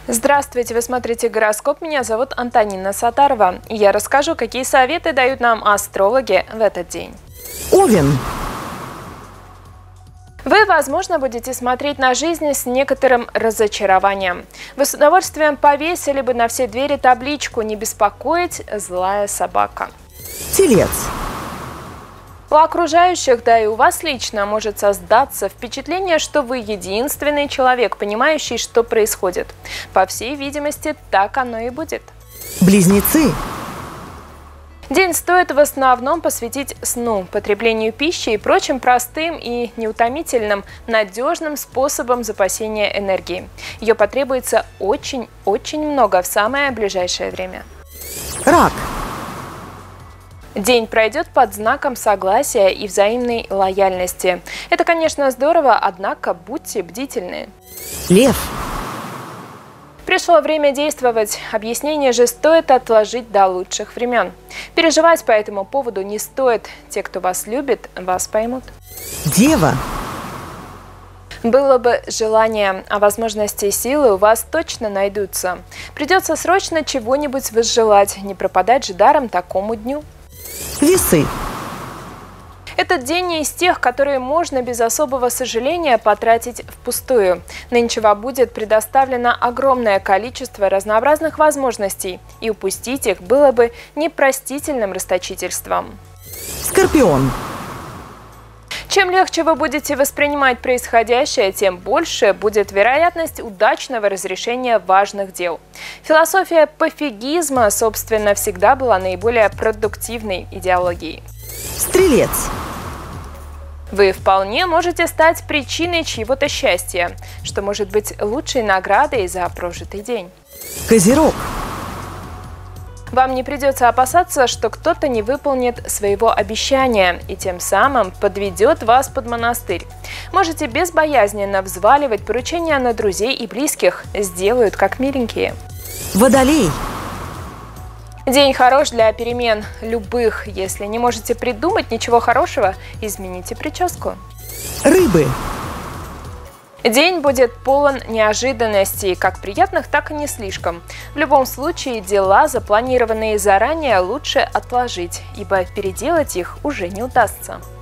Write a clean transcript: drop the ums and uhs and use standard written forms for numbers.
Здравствуйте, вы смотрите гороскоп. Меня зовут Антонина Сатарова. И я расскажу, какие советы дают нам астрологи в этот день. Овен. Вы, возможно, будете смотреть на жизнь с некоторым разочарованием. Вы с удовольствием повесили бы на все двери табличку «Не беспокоить, злая собака». Телец. У окружающих, да и у вас лично, может создаться впечатление, что вы единственный человек, понимающий, что происходит. По всей видимости, так оно и будет. Близнецы. День стоит в основном посвятить сну, потреблению пищи и прочим простым и неутомительным, надежным способам запасения энергии. Ее потребуется очень-очень много в самое ближайшее время. Рак. День пройдет под знаком согласия и взаимной лояльности. Это, конечно, здорово, однако будьте бдительны. Лев. Пришло время действовать. Объяснение же стоит отложить до лучших времен. Переживать по этому поводу не стоит. Те, кто вас любит, вас поймут. Дева. Было бы желание, а возможности и силы у вас точно найдутся. Придется срочно чего-нибудь возжелать, не пропадать же даром такому дню. Весы. Этот день не из тех, которые можно без особого сожаления потратить впустую. Нынче вам будет предоставлено огромное количество разнообразных возможностей, и упустить их было бы непростительным расточительством. Скорпион. Чем легче вы будете воспринимать происходящее, тем больше будет вероятность удачного разрешения важных дел. Философия пофигизма, собственно, всегда была наиболее продуктивной идеологией. Стрелец. Вы вполне можете стать причиной чьего-то счастья, что может быть лучшей наградой за прожитый день. Козерог. Вам не придется опасаться, что кто-то не выполнит своего обещания и тем самым подведет вас под монастырь. Можете безбоязненно взваливать поручения на друзей и близких, сделают как миленькие. Водолей. День хорош для перемен любых. Если не можете придумать ничего хорошего, измените прическу. Рыбы. День будет полон неожиданностей, как приятных, так и не слишком. В любом случае, дела, запланированные заранее, лучше отложить, ибо переделать их уже не удастся.